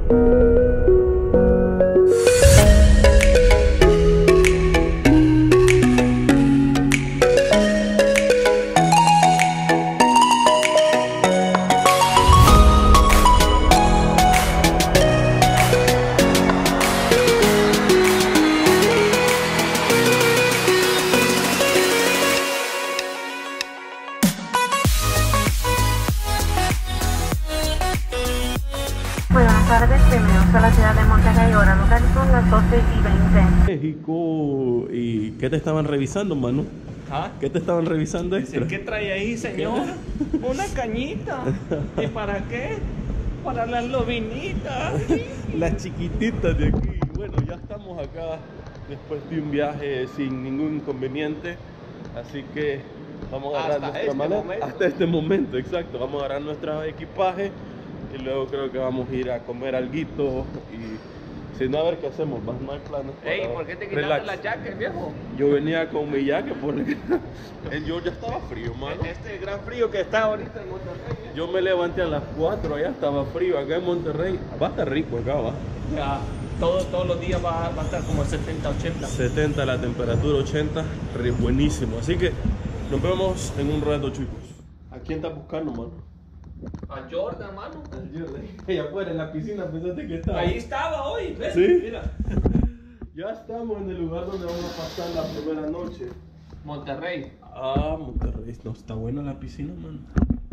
Buenas tardes, bienvenidos a la ciudad de Monterrey. Ahora local son las 12:20. México. ¿Y qué te estaban revisando, mano? ¿Ah? ¿Qué te estaban revisando extra? ¿Qué trae ahí, señor? Una cañita. ¿Y para qué? Para las lobinitas. Las chiquititas de aquí. Bueno, ya estamos acá después de un viaje sin ningún inconveniente. Así que vamos a agarrar nuestra maleta. Hasta este momento, exacto. Vamos a agarrar nuestro equipaje y luego creo que vamos a ir a comer alguito y si no, a ver qué hacemos. No hay planes. Ey, ¿por qué te quitaste la jacket, viejo? Yo venía con mi jacket porque yo ya estaba frío, mano. Este gran frío que está ahorita en Monterrey. Yo me levanté a las 4, allá estaba frío, acá en Monterrey. Va a estar rico acá, va. Ya, todos los días va a estar como 70, 80. 70 la temperatura, 80, buenísimo. Así que nos vemos en un rato, chicos. ¿A quién estás buscando, mano? A Jordan, mano. Allá afuera en la piscina, pensaste que estaba. Ahí estaba hoy, ¿ves? ¿Sí? Mira. Ya estamos en el lugar donde vamos a pasar la primera noche. Monterrey. Ah, Monterrey. No, está buena la piscina, mano.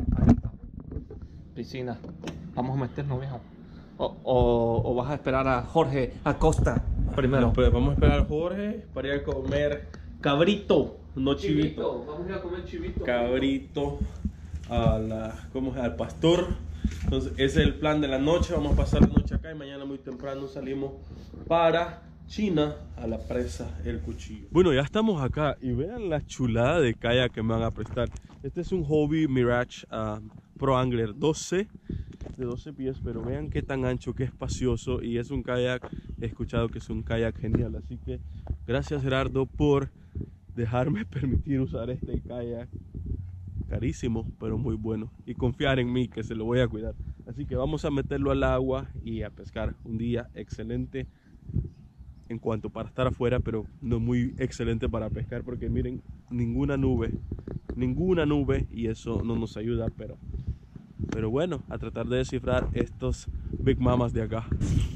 Piscina. Vamos a meternos, viejo. O vas a esperar a Jorge Acosta primero. No, pues vamos a esperar a Jorge para ir a comer cabrito, no chivito. Vamos a ir a comer chivito. Cabrito al pastor. Entonces ese es el plan de la noche. Vamos a pasar la noche acá y mañana muy temprano salimos para China a la presa El Cuchillo. Bueno, ya estamos acá y vean la chulada de kayak que me van a prestar. Este es un Hobie Mirage Pro Angler 12 de 12 pies, pero vean qué tan ancho, qué espacioso, y es un kayak, he escuchado que es un kayak genial. Así que gracias, Gerardo, por dejarme permitir usar este kayak carísimo, pero muy bueno, y confiar en mí que se lo voy a cuidar. Así que vamos a meterlo al agua y a pescar. Un día excelente en cuanto para estar afuera, pero no muy excelente para pescar, porque miren, ninguna nube, y eso no nos ayuda, pero bueno, a tratar de descifrar estos Big Mamas de acá.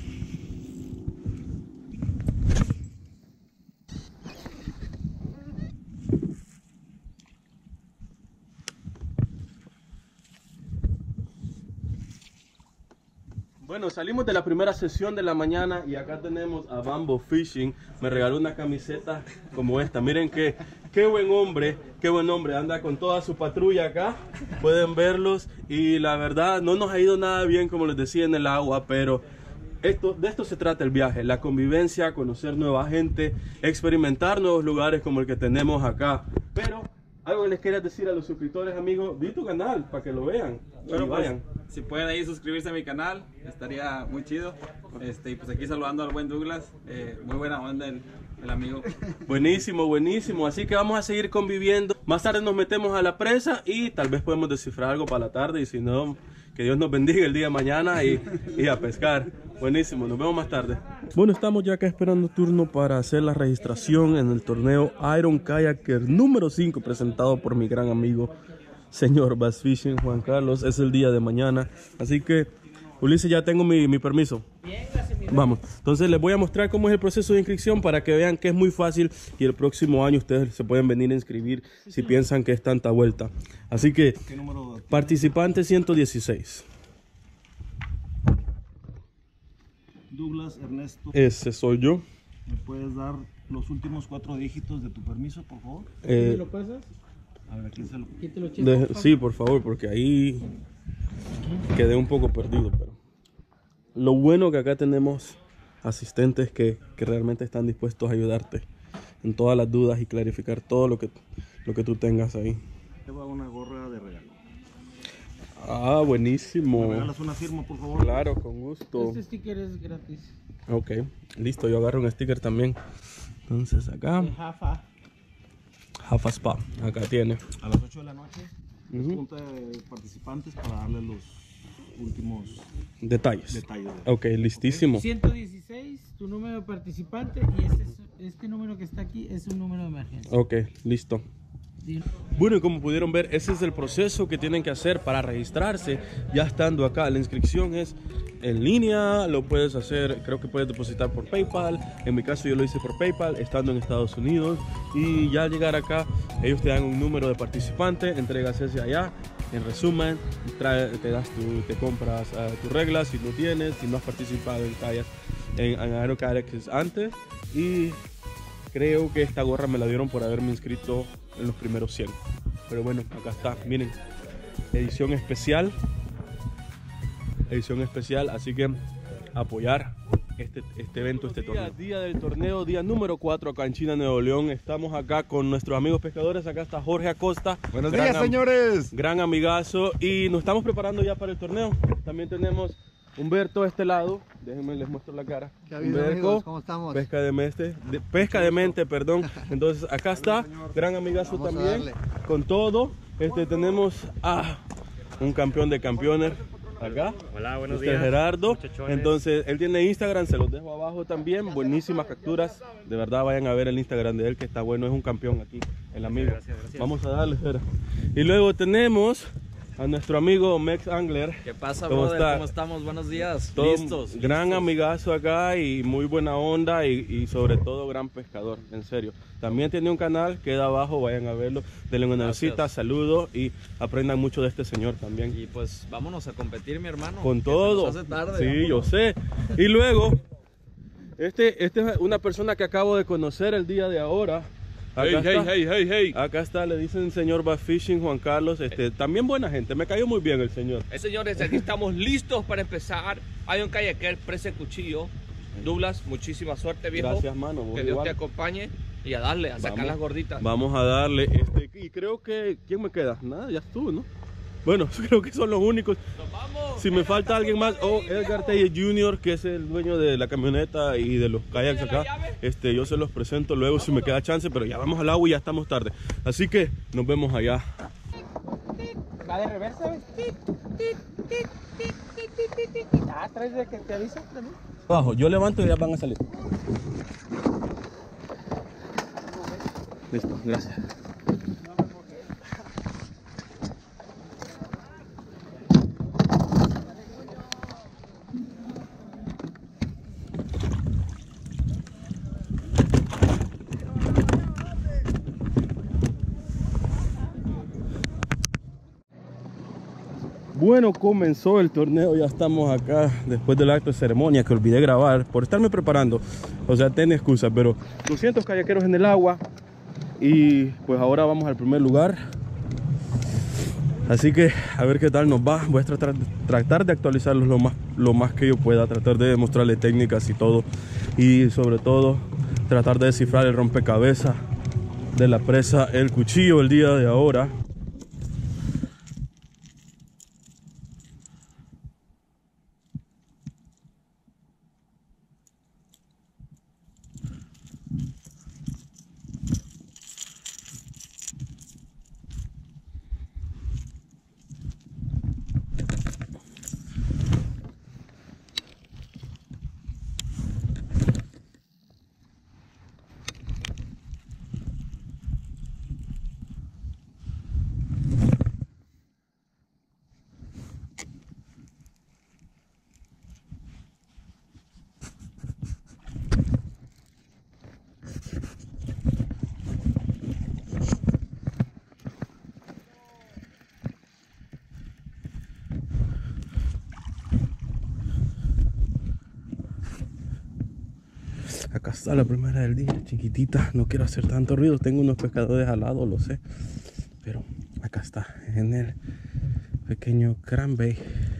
Bueno, salimos de la primera sesión de la mañana y acá tenemos a Bamboo Fishing. Me regaló una camiseta como esta. Miren qué buen hombre, anda con toda su patrulla acá. Pueden verlos y la verdad no nos ha ido nada bien, como les decía, en el agua, pero de esto se trata el viaje, la convivencia, conocer nueva gente, experimentar nuevos lugares como el que tenemos acá. Pero algo que les quería decir a los suscriptores, amigos, di tu canal para que lo vean. Bueno, vayan. Pues, si pueden ahí suscribirse a mi canal, estaría muy chido. Y pues aquí saludando al buen Douglas, muy buena onda el amigo. Buenísimo, buenísimo. Así que vamos a seguir conviviendo. Más tarde nos metemos a la presa y tal vez podemos descifrar algo para la tarde. Y si no, que Dios nos bendiga el día de mañana y a pescar. Buenísimo, nos vemos más tarde. Bueno, estamos ya acá esperando turno para hacer la registración en el torneo Iron Kayaker número 5, presentado por mi gran amigo señor Bass Fishing, Juan Carlos. Es el día de mañana, así que Ulises, ya tengo mi permiso. Bien, gracias, mi Vamos, entonces les voy a mostrar cómo es el proceso de inscripción para que vean que es muy fácil y el próximo año ustedes se pueden venir a inscribir si piensan que es tanta vuelta. Así que, participante 116. Douglas Ernesto. Ese soy yo. ¿Me puedes dar los últimos 4 dígitos de tu permiso, por favor? ¿Me lo pasas? A ver, aquí se lo... Quítelo, chico, Sí, por favor, porque ahí quedé un poco perdido. Pero lo bueno que acá tenemos asistentes que realmente están dispuestos a ayudarte en todas las dudas y clarificar todo lo que tú tengas ahí. Lleva una gorra de regalo. Ah, buenísimo. ¿Me regalas una firma, por favor? Claro, con gusto. Este sticker es gratis. Ok, listo, yo agarro un sticker también. Entonces acá, Jafa. Jafa Spa, acá tiene. A las 8 de la noche, junta de participantes para darle últimos detalles. detalles. Ok, listísimo. 116, tu número de participante, y este número que está aquí es un número de emergencia. Ok, listo. Bueno, y como pudieron ver, ese es el proceso que tienen que hacer para registrarse ya estando acá. La inscripción es en línea, lo puedes hacer, creo que puedes depositar por PayPal. En mi caso yo lo hice por PayPal estando en Estados Unidos, y ya al llegar acá ellos te dan un número de participante, entregas ese allá. En resumen, te compras tus reglas si no tienes, si no has participado en AeroCarex antes. Y creo que esta gorra me la dieron por haberme inscrito en los primeros 100. Pero bueno, acá está, miren, edición especial, así que apoyar este evento, este torneo. Día del torneo, día número 4 acá en China, Nuevo León. Estamos acá con nuestros amigos pescadores. Acá está Jorge Acosta. Buenos días, señores. Gran amigazo. Y nos estamos preparando ya para el torneo. También tenemos Humberto a este lado. Déjenme les muestro la cara. Humberto, ¿cómo estamos? Pesca de mente, perdón. Entonces acá está, gran amigazo. Vamos también con todo. Tenemos a un campeón de campeones acá. Hola, buenos días. Gerardo. Muchachones. Entonces él tiene Instagram, se los dejo abajo también. Buenísimas capturas. De verdad vayan a ver el Instagram de él, que está bueno, es un campeón aquí, el amigo. Gracias. Vamos a darle, Gera. Y luego tenemos a nuestro amigo Mex Angler. ¿Qué pasa, ¿Cómo brother? está? ¿Cómo estamos? Buenos días. Listos. Gran amigazo acá y muy buena onda, y sobre todo gran pescador, en serio. También tiene un canal, queda abajo, vayan a verlo. Denle una visita, saludos y aprendan mucho de este señor también. Y pues vámonos a competir, mi hermano. Con todo. Hace tarde, sí, vámonos. yo sé. Y luego, este es una persona que acabo de conocer el día de ahora. Hey. Acá está, le dicen señor Bass Fishing, Juan Carlos. También buena gente, me cayó muy bien el señor. Señores, aquí estamos listos para empezar. Hay un kayaker, presa el cuchillo. Douglas, muchísima suerte, viejo. Gracias, mano. Que Dios te acompañe y a darle, a sacar las gorditas. Vamos a darle. Y creo que, ¿quién me queda? Nada, ya estuvo, ¿no? Bueno, creo que son los únicos. ¡Nos vamos! Si me falta alguien más, Edgar Telle Jr., que es el dueño de la camioneta y de los kayaks acá, yo se los presento luego si me queda chance, pero ya vamos al agua y ya estamos tarde. Así que nos vemos allá. Va de reversa, ¿ves? ¿Traes de que te avisa también? Abajo, yo levanto y ya van a salir. Listo, gracias. Bueno, comenzó el torneo, ya estamos acá después del acto de ceremonia que olvidé grabar por estarme preparando. O sea, ten excusa, pero 200 kayakeros en el agua y pues ahora vamos al primer lugar. Así que a ver qué tal nos va. Voy a tratar de actualizarlos lo más que yo pueda, tratar de mostrarles técnicas y todo, y sobre todo tratar de descifrar el rompecabezas de la presa El Cuchillo el día de ahora. Acá está la primera del día, chiquitita. No quiero hacer tanto ruido, tengo unos pescadores al lado, lo sé, pero acá está, en el pequeño Cranberry.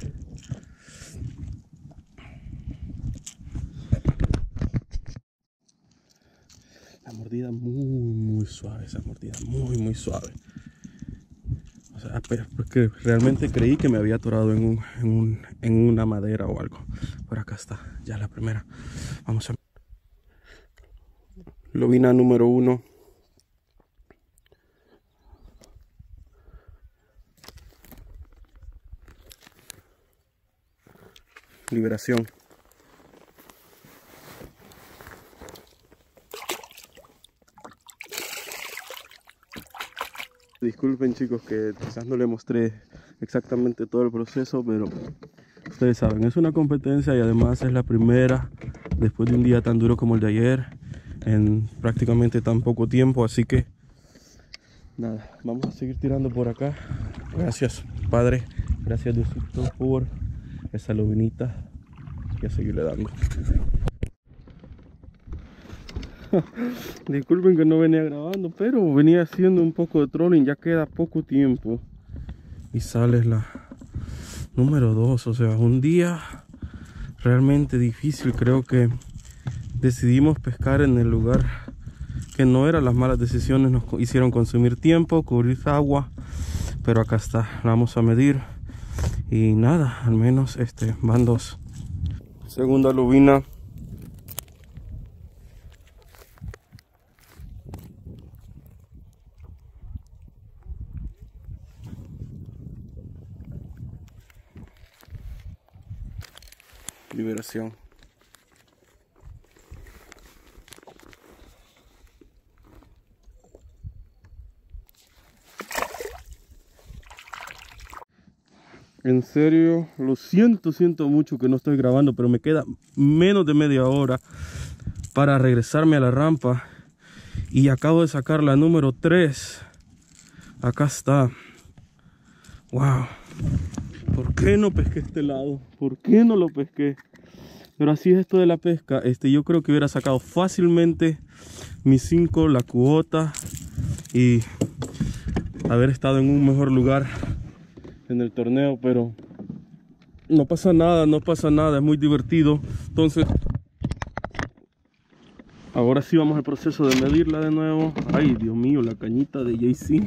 La mordida muy suave, esa mordida muy suave. O sea, pero porque realmente creí que me había atorado en una madera o algo. Pero acá está, ya la primera. Vamos a... Lobina número 1. Liberación. Disculpen chicos que quizás no les mostré exactamente todo el proceso, pero ustedes saben, es una competencia y además es la primera después de un día tan duro como el de ayer, en prácticamente tan poco tiempo, así que nada, vamos a seguir tirando por acá. Gracias Padre, gracias Diosito por esa lubinita y a seguirle dando. Disculpen que no venía grabando, pero venía haciendo un poco de trolling, ya queda poco tiempo y sale la número 2, o sea, un día realmente difícil. Creo que decidimos pescar en el lugar que no eran las malas decisiones, nos hicieron consumir tiempo, cubrir agua, pero acá está, la vamos a medir y nada, al menos van 2. Segunda lubina. Liberación. En serio, lo siento mucho que no estoy grabando, pero me queda menos de media hora para regresarme a la rampa y acabo de sacar la número 3. Acá está. Wow. ¿Por qué no pesqué este lado? ¿Por qué no lo pesqué? Pero así es esto de la pesca. Yo creo que hubiera sacado fácilmente mis 5, la cuota y haber estado en un mejor lugar en el torneo, pero no pasa nada, es muy divertido. Entonces, ahora sí vamos al proceso de medirla de nuevo. Ay, Dios mío, la cañita de JC.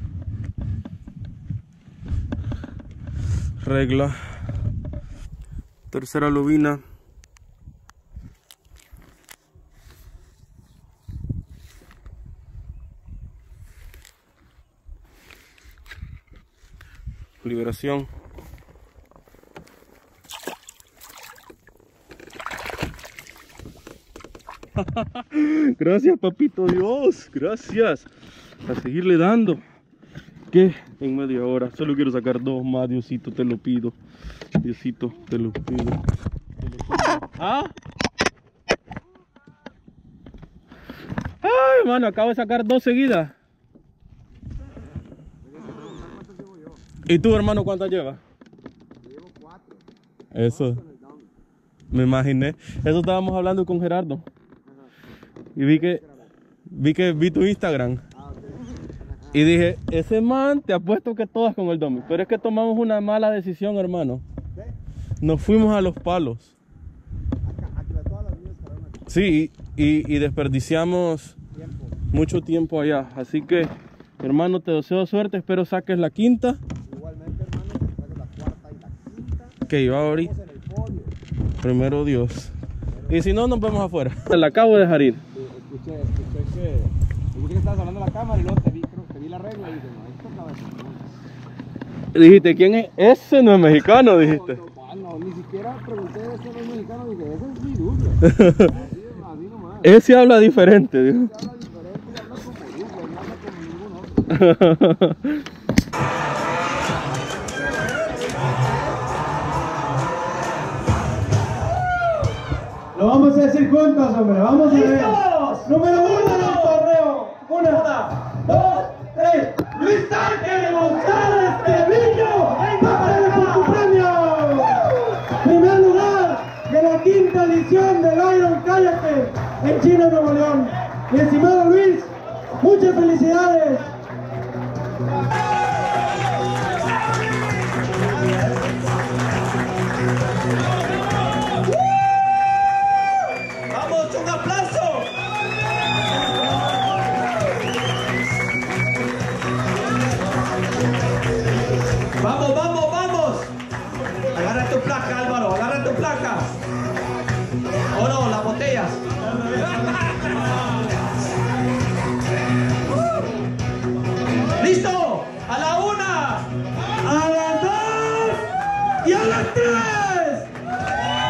Regla. Tercera lubina. Liberación. Gracias papito Dios, gracias. A seguirle dando. Que en media hora solo quiero sacar 2 más, Diosito, te lo pido. Diosito, te lo pido. ¿Ah? Ay, hermano, acabo de sacar 2 seguidas. ¿Y tú, hermano, cuántas llevas? Llevo 4. Eso. Me imaginé. Eso estábamos hablando con Gerardo. Y vi tu Instagram. Y dije, ese man te apuesto que todas con el domi. Pero es que tomamos una mala decisión, hermano. Nos fuimos a los palos. Sí, y desperdiciamos mucho tiempo allá. Así que, hermano, te deseo suerte. Espero saques la 5ª. Igualmente, hermano, que saques la 4ª y la 5ª. Que iba ahorita. Primero Dios. Y si no, nos vemos afuera. La acabo de dejar ir. Escuché que estabas hablando a la cámara y luego te vi la regla y dije, no, esto acaba de ser. Dijiste, ¿quién es? Ese no es mexicano, dijiste. No, ni siquiera pregunté, ese no es mexicano, dije, ese es mi Douglas. Así nomás. Ese habla diferente, dijo. Ese habla diferente y habla como Douglas, no habla como ningún otro. Lo vamos a decir juntos, hombre, vamos a ver. Número 1 del torneo. 1, 2, 3. Luis Ángel González Treviño, venga por tu premio. Primer lugar de la 5ª edición del Iron Kayaker en China, Nuevo León. Mi estimado Luis, muchas felicidades. ¡Vamos, un aplauso! ¡Vamos, vamos, vamos! Agarra tu placa, Álvaro, agarra tu placa. Oh no, las botellas. ¡Listo! ¡A la 1! ¡A las 2! ¡Y a las 3!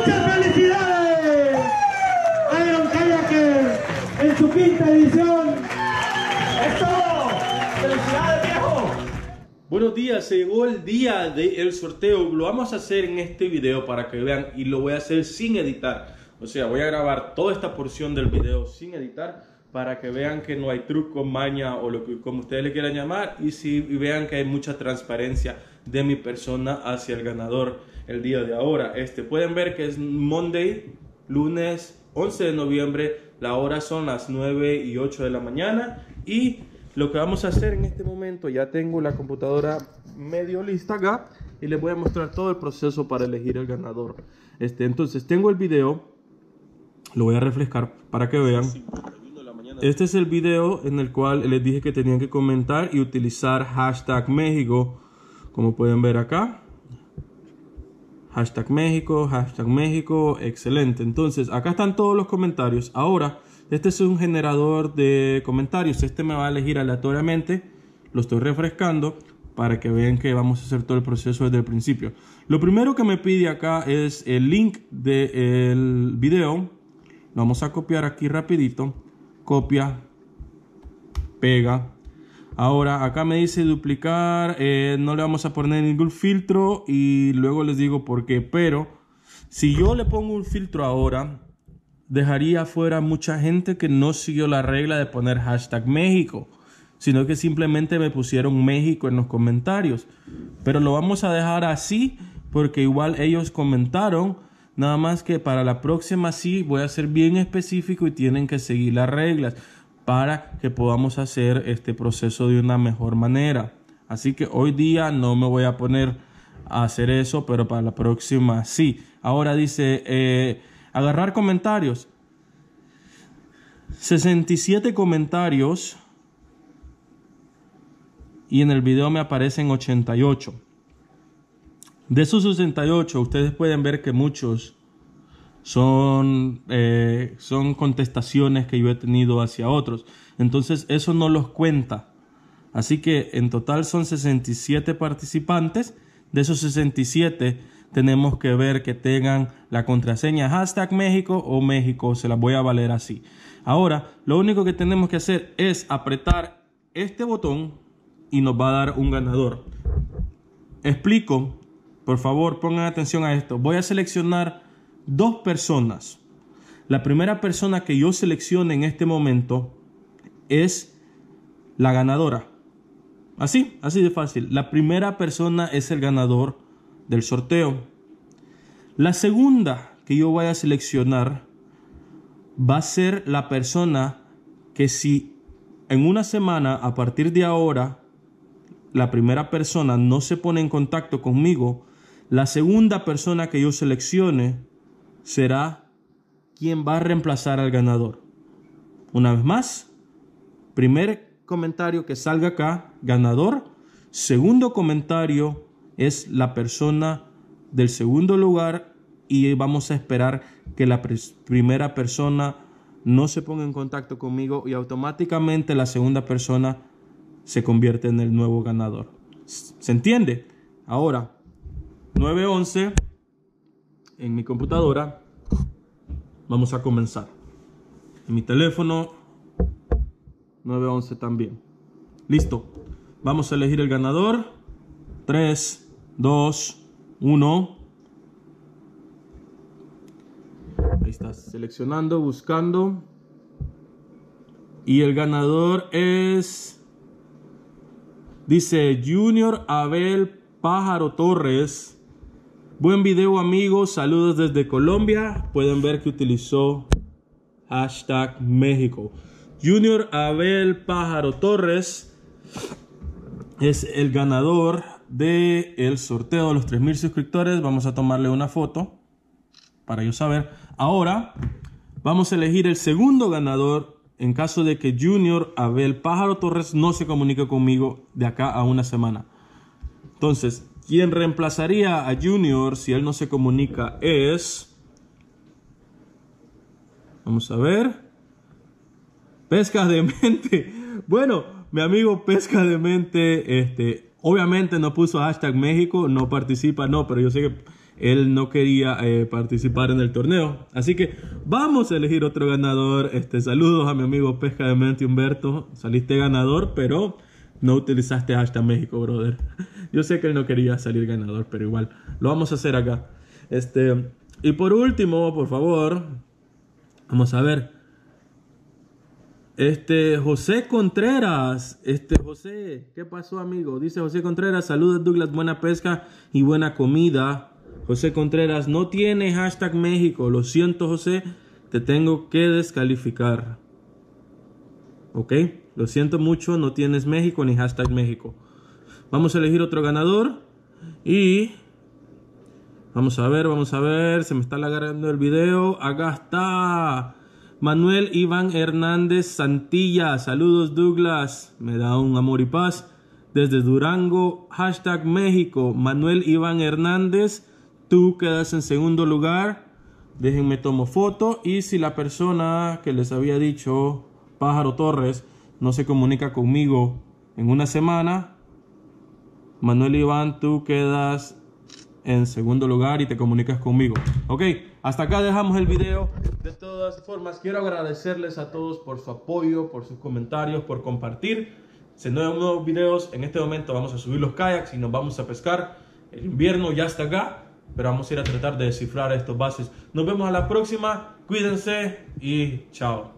¡Muchas felicidades! Iron Kayaker en su quinta edición. ¡Eso! ¡Felicidades, viejo! Buenos días, se llegó el día del sorteo. Lo vamos a hacer en este video para que vean, y lo voy a hacer sin editar. O sea, voy a grabar toda esta porción del video sin editar para que vean que no hay truco, maña o lo que como ustedes le quieran llamar, y vean que hay mucha transparencia de mi persona hacia el ganador el día de ahora. Pueden ver que es Monday, lunes 11 de noviembre, la hora son las 9:08 de la mañana, y lo que vamos a hacer en este momento, ya tengo la computadora medio lista acá y les voy a mostrar todo el proceso para elegir el ganador. Entonces tengo el video, lo voy a refrescar para que vean. Este es el video en el cual les dije que tenían que comentar y utilizar hashtag México, como pueden ver acá. Hashtag México, excelente. Entonces acá están todos los comentarios. Ahora, este es un generador de comentarios. Me va a elegir aleatoriamente. Lo estoy refrescando para que vean que vamos a hacer todo el proceso desde el principio. Lo primero que me pide acá es el link del video. Lo vamos a copiar aquí rapidito. Copia, pega. Ahora acá me dice duplicar, no le vamos a poner ningún filtro y luego les digo por qué. Pero si yo le pongo un filtro ahora, dejaría afuera mucha gente que no siguió la regla de poner hashtag México, sino que simplemente me pusieron México en los comentarios. Pero lo vamos a dejar así porque igual ellos comentaron. Nada más que para la próxima sí voy a ser bien específico y tienen que seguir las reglas para que podamos hacer este proceso de una mejor manera. Así que hoy día no me voy a poner a hacer eso, pero para la próxima sí. Ahora dice agarrar comentarios. 67 comentarios y en el video me aparecen 88. De esos 68, ustedes pueden ver que muchos son contestaciones que yo he tenido hacia otros. Entonces, eso no los cuenta. Así que en total son 67 participantes. De esos 67, tenemos que ver que tengan la contraseña hashtag México o México. Se las voy a valer así. Ahora, lo único que tenemos que hacer es apretar este botón y nos va a dar un ganador. Explico. Por favor, pongan atención a esto. Voy a seleccionar dos personas. La primera persona que yo seleccione en este momento es la ganadora. Así de fácil. La primera persona es el ganador del sorteo. La segunda que yo voy a seleccionar va a ser la persona que si en una semana a partir de ahora la primera persona no se pone en contacto conmigo, la segunda persona que yo seleccione será quien va a reemplazar al ganador. Una vez más, primer comentario que salga acá, ganador. Segundo comentario es la persona del segundo lugar y vamos a esperar que la primera persona no se ponga en contacto conmigo y automáticamente la segunda persona se convierte en el nuevo ganador. ¿Se entiende? Ahora, 9:11 en mi computadora. Vamos a comenzar. En mi teléfono 9:11 también. Listo. Vamos a elegir el ganador. 3, 2, 1. Ahí está, seleccionando, buscando. Y el ganador es, dice Junior Abel Pájaro Torres. Buen video, amigos. Saludos desde Colombia. Pueden ver que utilizó hashtag México. Junior Abel Pájaro Torres es el ganador del sorteo de los 3,000 suscriptores. Vamos a tomarle una foto para yo saber. Ahora vamos a elegir el segundo ganador en caso de que Junior Abel Pájaro Torres no se comunique conmigo de acá a una semana. Entonces, quien reemplazaría a Junior si él no se comunica es, vamos a ver, Pesca de Mente. Bueno, mi amigo Pesca de Mente, obviamente no puso hashtag México, no participa, no, pero yo sé que él no quería participar en el torneo. Así que vamos a elegir otro ganador. Saludos a mi amigo Pesca de Mente Humberto. Saliste ganador, pero no utilizaste hashtag México, brother. Yo sé que él no quería salir ganador, pero igual lo vamos a hacer acá. Y por último, por favor, vamos a ver. José Contreras. José, ¿qué pasó, amigo? Dice José Contreras, saludos Douglas, buena pesca y buena comida. José Contreras, no tiene hashtag México. Lo siento, José, te tengo que descalificar. Ok, lo siento mucho, no tienes México ni hashtag México. Vamos a elegir otro ganador. Y vamos a ver, se me está alargando el video. Acá está Manuel Iván Hernández Santilla. Saludos Douglas, me da un amor y paz. Desde Durango, hashtag México. Manuel Iván Hernández, tú quedas en segundo lugar. Déjenme tomo foto. Y si la persona que les había dicho, Pájaro Torres, no se comunica conmigo en una semana, Manuel Iván, tú quedas en segundo lugar y te comunicas conmigo. Ok, hasta acá dejamos el video. De todas formas, quiero agradecerles a todos por su apoyo, por sus comentarios, por compartir. Se nuevos videos. En este momento vamos a subir los kayaks y nos vamos a pescar. El invierno ya está acá, pero vamos a ir a tratar de descifrar estos bases. Nos vemos a la próxima. Cuídense y chao.